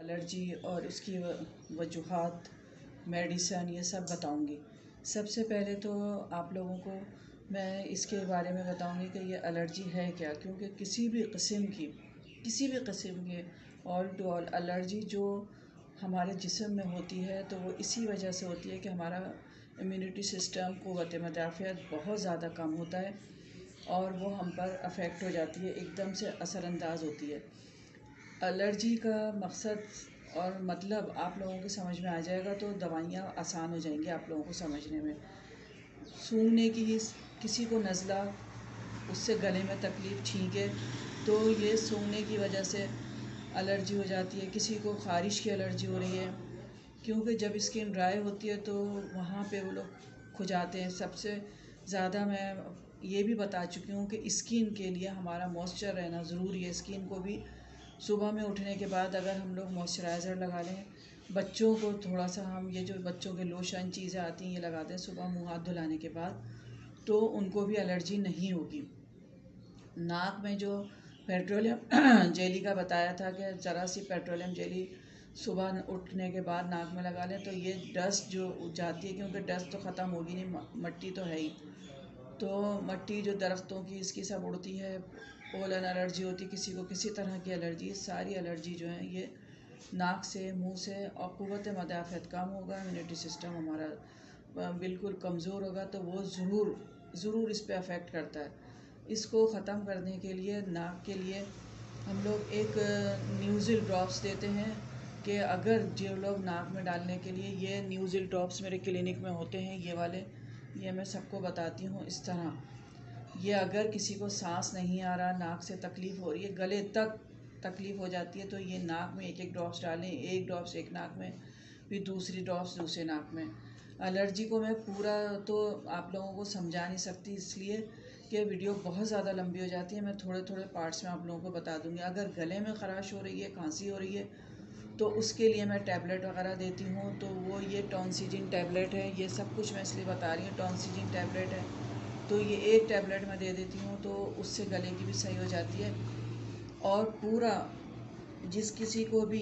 Allergy और उसकी वजूहात, medicine, ये सब बताऊंगी। सबसे पहले तो आप लोगों को मैं इसके बारे में बताऊंगी कि ये एलर्जी है क्या, क्योंकि किसी भी किस्म की ऑल टू ऑल एलर्जी जो हमारे जिस्म में होती है तो वो इसी वजह से होती है कि हमारा इम्यूनिटी सिस्टम, क़ुव्वत मुदाफ़ियत बहुत ज़्यादा कम होता है और वो हम पर अफेक्ट हो जाती है, एकदम से असरअंदाज होती है। एलर्जी का मकसद और मतलब आप लोगों के समझ में आ जाएगा तो दवाइयाँ आसान हो जाएंगी आप लोगों को समझने में। सूंघने की ही किसी को नज़ला, उससे गले में तकलीफ़, छींके, तो ये सूंघने की वजह से एलर्जी हो जाती है। किसी को ख़ारिश की एलर्जी हो रही है, क्योंकि जब स्किन ड्राई होती है तो वहाँ पे वो लोग खुजाते हैं। सबसे ज़्यादा मैं ये भी बता चुकी हूँ कि स्किन के लिए हमारा मॉइस्चर रहना ज़रूरी है। स्किन को भी सुबह में उठने के बाद अगर हम लोग मॉइस्चराइज़र लगा लें, बच्चों को थोड़ा सा हम ये जो बच्चों के लोशन चीज़ें आती हैं ये लगाते हैं सुबह मुँह हाथ धुलाने के बाद, तो उनको भी एलर्जी नहीं होगी। नाक में जो पेट्रोलियम जेली का बताया था कि ज़रा सी पेट्रोलियम जेली सुबह उठने के बाद नाक में लगा लें तो ये डस्ट जो जाती है, क्योंकि डस्ट तो ख़त्म होगी नहीं, मट्टी तो है ही, तो मट्टी जो दरख्तों की इसकी सब उड़ती है, पोलन एलर्जी होती है, किसी को किसी तरह की एलर्जी, सारी एलर्जी जो है ये नाक से, मुंह से, और क़ुव्वत मुदाफ़ियत कम होगा, इम्यूनिटी सिस्टम हमारा बिल्कुल कमज़ोर होगा, तो वो ज़रूर इस पे अफेक्ट करता है। इसको ख़त्म करने के लिए नाक के लिए हम लोग एक न्यूज़िल ड्रॉप्स देते हैं कि अगर जो लोग नाक में डालने के लिए, ये न्यूज़िल ड्रॉप्स मेरे क्लिनिक में होते हैं, ये वाले, ये मैं सबको बताती हूँ इस तरह। ये अगर किसी को सांस नहीं आ रहा, नाक से तकलीफ़ हो रही है, गले तक तकलीफ़ हो जाती है, तो ये नाक में एक ड्रॉप्स डालें, एक ड्रॉप्स एक नाक में, फिर दूसरी ड्रॉप्स दूसरे नाक में। एलर्जी को मैं पूरा तो आप लोगों को समझा नहीं सकती, इसलिए कि वीडियो बहुत ज़्यादा लंबी हो जाती है। मैं थोड़े थोड़े पार्ट्स में आप लोगों को बता दूँगी। अगर गले में ख़राश हो रही है, खांसी हो रही है, तो उसके लिए मैं टैबलेट वगैरह देती हूँ, तो वो ये टॉन्सिजिन टैबलेट है। ये सब कुछ मैं इसलिए बता रही हूँ, टॉन्सिजिन टैबलेट है तो ये एक टैबलेट मैं दे देती हूँ, तो उससे गले की भी सही हो जाती है। और पूरा जिस किसी को भी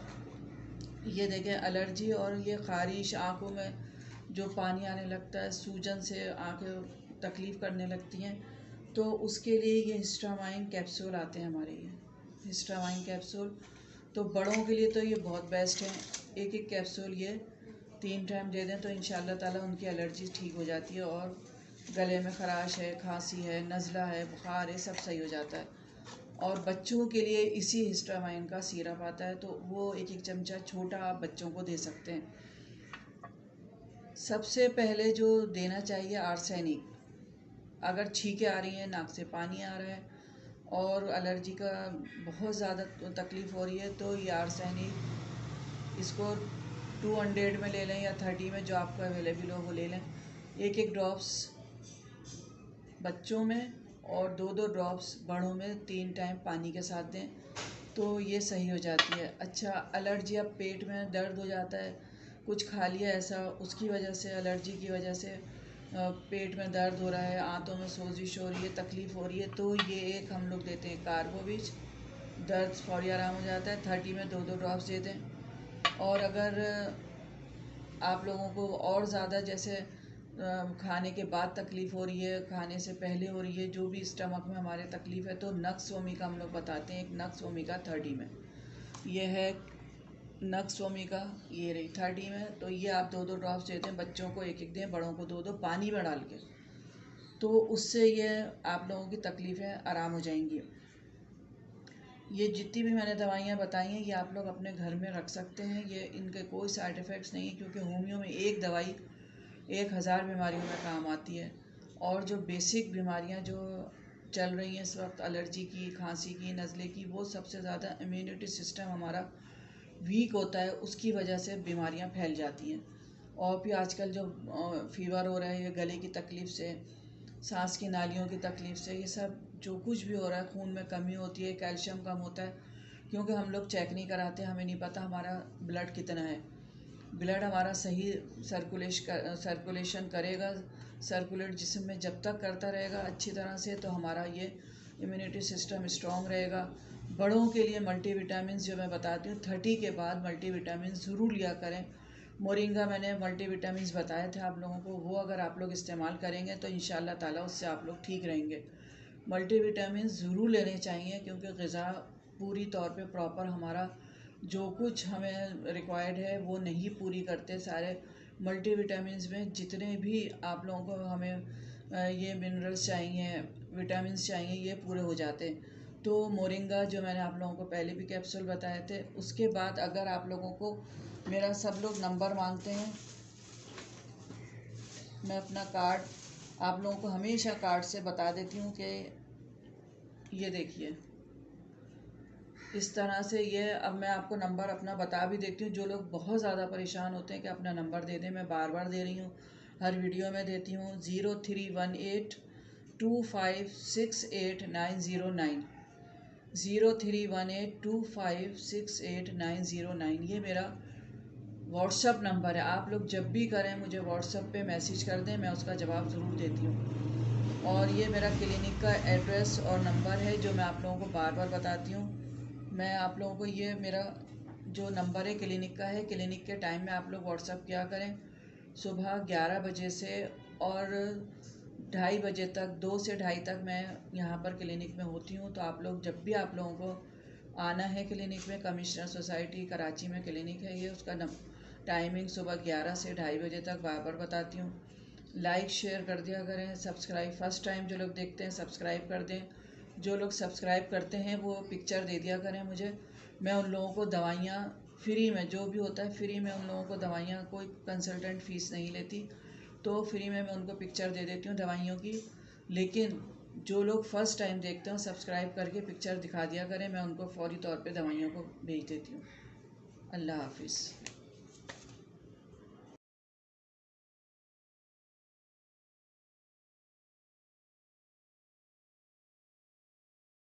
ये देखें एलर्जी और ये ख़ारिश, आँखों में जो पानी आने लगता है, सूजन से आँखें तकलीफ़ करने लगती हैं, तो उसके लिए ये हिस्टामाइन कैप्सूल आते हैं हमारे, ये हिस्टामाइन कैप्सूल तो बड़ों के लिए तो ये बहुत बेस्ट है। एक एक कैप्सूल ये 3 टाइम दे दें तो इंशाअल्लाह ताला उनकी एलर्जी ठीक हो जाती है और गले में ख़राश है, खांसी है, नज़ला है, बुखार है, सब सही हो जाता है। और बच्चों के लिए इसी हिस्टामाइन का सिरप आता है, तो वो एक एक चमचा छोटा आप बच्चों को दे सकते हैं। सबसे पहले जो देना चाहिए आर्सेनिक। अगर छींकें आ रही हैं, नाक से पानी आ रहा है और एलर्जी का बहुत ज़्यादा तकलीफ़ हो रही है, तो ये आर्सेनिक, इसको 200 में ले लें या 30 में, जो आपको अवेलेबल हो वो ले लें। एक एक ड्रॉप्स बच्चों में और 2-2 ड्रॉप्स बड़ों में 3 टाइम पानी के साथ दें, तो ये सही हो जाती है। अच्छा, एलर्जी, अब पेट में दर्द हो जाता है, कुछ खा लिया ऐसा, उसकी वजह से, एलर्जी की वजह से पेट में दर्द हो रहा है, आंतों में सोजिश हो रही है, तकलीफ़ हो रही है, तो ये एक हम लोग देते हैं कार्बोविज, दर्द फौरी आराम हो जाता है। 30 में 2-2 ड्रॉप्स दे दें। और अगर आप लोगों को और ज़्यादा जैसे खाने के बाद तकलीफ़ हो रही है, खाने से पहले हो रही है, जो भी स्टमक में हमारे तकलीफ़ है, तो नक्स वोमिका हम लोग बताते हैं। एक नक्स वोमिका 30 में, ये है नक्स वोमिका, ये रही 30 में, तो ये आप 2-2 ड्रॉप्स देते हैं। बच्चों को एक एक दें, बड़ों को 2-2 पानी में डाल के, तो उससे ये आप लोगों की तकलीफ़ें आराम हो जाएंगी। ये जितनी भी मैंने दवाइयाँ बताई हैं ये आप लोग अपने घर में रख सकते हैं, ये इनके कोई साइड इफ़ेक्ट्स नहीं है, क्योंकि होमियो में एक दवाई 1000 बीमारियों में काम आती है। और जो बेसिक बीमारियां जो चल रही हैं इस वक्त, एलर्जी की, खांसी की, नज़ले की, वो सबसे ज़्यादा इम्यूनिटी सिस्टम हमारा वीक होता है, उसकी वजह से बीमारियां फैल जाती हैं। और भी आजकल जो फीवर हो रहा है, ये गले की तकलीफ़ से, सांस की नालियों की तकलीफ़ से, ये सब जो कुछ भी हो रहा है, खून में कमी होती है, कैल्शियम कम होता है, क्योंकि हम लोग चेक नहीं कराते, हमें नहीं पता हमारा ब्लड कितना है। ब्लड हमारा सही सर्कुलेशन करेगा, सर्कुलेट जिस्म में जब तक करता रहेगा अच्छी तरह से, तो हमारा ये इम्यूनिटी सिस्टम स्ट्रॉन्ग रहेगा। बड़ों के लिए मल्टीविटामिन जो मैं बताती हूँ 30 के बाद मल्टीविटामिन ज़रूर लिया करें। मोरिंगा मैंने मल्टीविटामिन बताए थे आप लोगों को, वो अगर आप लोग इस्तेमाल करेंगे तो इंशाल्लाह ताला उससे आप लोग ठीक रहेंगे। मल्टीविटामिन ज़रूर लेने चाहिए क्योंकि ग़िज़ा पूरी तौर पे प्रॉपर हमारा जो कुछ हमें रिक्वायर्ड है वो नहीं पूरी करते। सारे मल्टीविटामिन में जितने भी आप लोगों को हमें ये मिनरल्स चाहिए, विटामिन्स चाहिए, ये पूरे हो जाते हैं। तो मोरिंगा जो मैंने आप लोगों को पहले भी कैप्सूल बताए थे। उसके बाद अगर आप लोगों को मेरा सब लोग नंबर मांगते हैं, मैं अपना कार्ड आप लोगों को हमेशा कार्ड से बता देती हूँ कि ये देखिए इस तरह से ये। अब मैं आपको नंबर अपना बता भी देती हूँ। जो लोग बहुत ज़्यादा परेशान होते हैं कि अपना नंबर दे दें, मैं बार बार दे रही हूँ, हर वीडियो में देती हूँ। 0318256890 0318256890 ये मेरा व्हाट्सअप नंबर है। आप लोग जब भी करें मुझे व्हाट्सअप पे मैसेज कर दें, मैं उसका जवाब ज़रूर देती हूँ। और ये मेरा क्लिनिक का एड्रेस और नंबर है जो मैं आप लोगों को बार बार बताती हूँ। मैं आप लोगों को ये मेरा जो नंबर है क्लिनिक का है, क्लिनिक के टाइम में आप लोग व्हाट्सअप किया करें। सुबह 11 बजे से और 2:30 बजे तक, 2 से 2:30 तक मैं यहाँ पर क्लिनिक में होती हूँ। तो आप लोग जब भी आप लोगों को आना है क्लिनिक में, कमिश्नर सोसाइटी कराची में क्लिनिक है ये, उसका टाइमिंग सुबह 11 से 2:30 बजे तक बार बार बताती हूँ। लाइक शेयर कर दिया करें, सब्सक्राइब फर्स्ट टाइम जो लोग देखते हैं सब्सक्राइब कर दें। जो लोग सब्सक्राइब करते हैं वो पिक्चर दे दिया करें मुझे। मैं उन लोगों को दवाइयाँ फ्री में, जो भी होता है फ्री में उन लोगों को दवाइयाँ, कोई कंसल्टेंट फ़ीस नहीं लेती, तो फ्री में मैं उनको पिक्चर दे देती हूँ दवाइयों की। लेकिन जो लोग फ़र्स्ट टाइम देखते हो सब्सक्राइब करके पिक्चर दिखा दिया करें, मैं उनको फ़ौरी तौर पे दवाइयों को भेज देती हूँ। अल्लाह हाफिज़।